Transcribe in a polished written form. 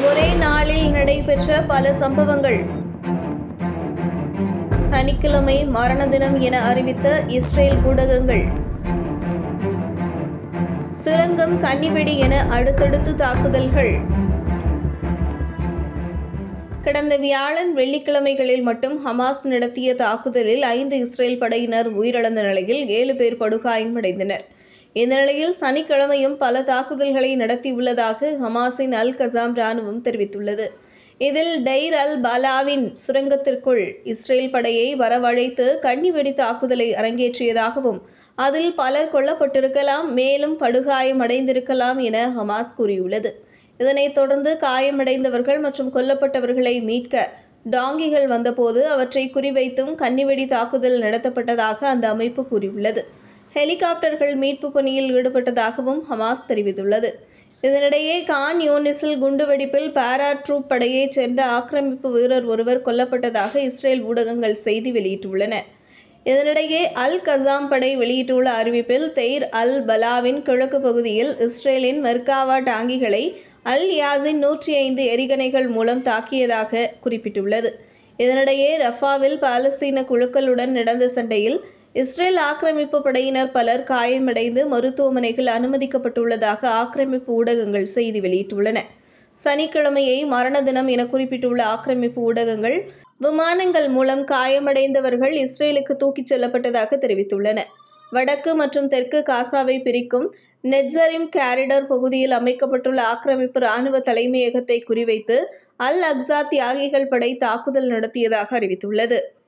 ஒரே நாளில் நடைபெற்ற பல சம்பவங்கள். சனிக்கிழமை மரண தினம் என அறிவித்த இஸ்ரேல் ஊடகங்கள். சுரங்கம், கன்னிவெடி என அடுத்தடுத்து தாக்குதல்கள். கடந்த வியாழன், வெள்ளிக்கிழமைகளில் மட்டும் ஹமாஸ் நடத்திய தாக்குதலில் 5 இஸ்ரேல் படையினர் உயிரிழந்த நிலையில் 7 பேர் படுகாயமடைந்தனர். இந்த நிலையில் சனிக்கிழமையும் பல தாக்குதல்களை நடத்தியுள்ளதாக ஹமாஸின் அல் கசாம் ராணுவம் தெரிவித்துள்ளது. இதில் டெய்ர் அல் பலாவின் சுரங்கத்திற்குள் இஸ்ரேல் படையை வரவழைத்து கன்னிவெடி தாக்குதலை அரங்கேற்றியதாகவும், அதில் பலர் கொல்லப்பட்டிருக்கலாம், மேலும் படுகாயமடைந்திருக்கலாம் என ஹமாஸ் கூறியுள்ளது. இதனைத் தொடர்ந்து காயமடைந்தவர்கள் மற்றும் கொல்லப்பட்டவர்களை மீட்க டாங்கிகள் வந்தபோது அவற்றை குறிவைத்தும் கன்னிவெடி தாக்குதல் நடத்தப்பட்டதாக அந்த அமைப்பு கூறியுள்ளது. ஹெலிகாப்டர்கள் மீட்பு பணியில் ஈடுபட்டதாகவும் ஹமாஸ் தெரிவித்துள்ளது. இதனிடையே கான் யூனிஸில் குண்டுவெடிப்பில் பாரா ட்ரூப் படையைச் சேர்ந்த ஆக்கிரமிப்பு வீரர் ஒருவர் கொல்லப்பட்டதாக இஸ்ரேல் ஊடகங்கள் செய்தி வெளியிட்டுள்ளன. இதனிடையே அல் கசாம் படை வெளியிட்டுள்ள அறிவிப்பில் தெய்ர் அல் பலாவின் கிழக்கு பகுதியில் இஸ்ரேலின் மெர்காவா டாங்கிகளை அல் யாசின் 105 எறிகணைகள் மூலம் தாக்கியதாக குறிப்பிட்டுள்ளது. இதனிடையே ரஃபாவில் பாலஸ்தீன குழுக்களுடன் நடந்த சண்டையில் இஸ்ரேல் ஆக்கிரமிப்பு படையினர் பலர் காயமடைந்து மருத்துவமனைகள் அனுமதிக்கப்பட்டுள்ளதாக ஆக்கிரமிப்பு ஊடகங்கள் செய்தி வெளியிட்டுள்ளன. சனிக்கிழமையை மரண தினம் என குறிப்பிட்டுள்ள ஆக்கிரமிப்பு ஊடகங்கள், விமானங்கள் மூலம் காயமடைந்தவர்கள் இஸ்ரேலுக்கு தூக்கிச் செல்லப்பட்டதாக தெரிவித்துள்ளன. வடக்கு மற்றும் தெற்கு காசாவை பிரிக்கும் நெட்சரிம் காரிடர் பகுதியில் அமைக்கப்பட்டுள்ள ஆக்கிரமிப்பு இராணுவ தலைமையகத்தை குறிவைத்து அல் அக்ஸா தியாகிகள் படை தாக்குதல் நடத்தியதாக அறிவித்துள்ளது.